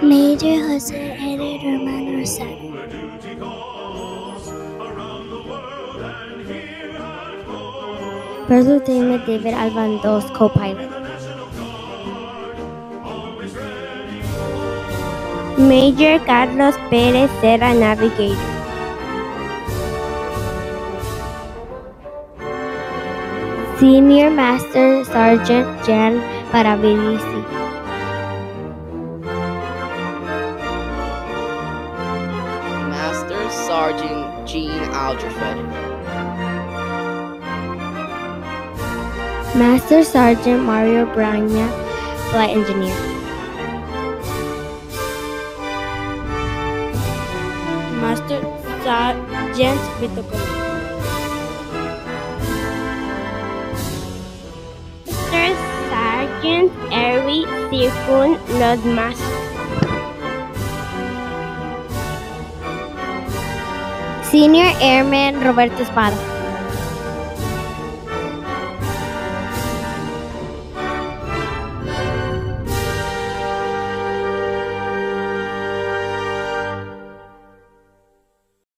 Major Jose Edith Hermano Rosado. First Lieutenant David Alvandos, co-pilot. Major Carlos Perez Serra, navigator. Senior Master Sergeant Jan Paravisi. Master Sergeant Jean Alderfed. Master Sergeant Mario Bragna, flight engineer. Master Sergeant Vito Colon. Master Sergeant Erwin Sirkun, Loadmaster. Senior Airman Roberto Espada.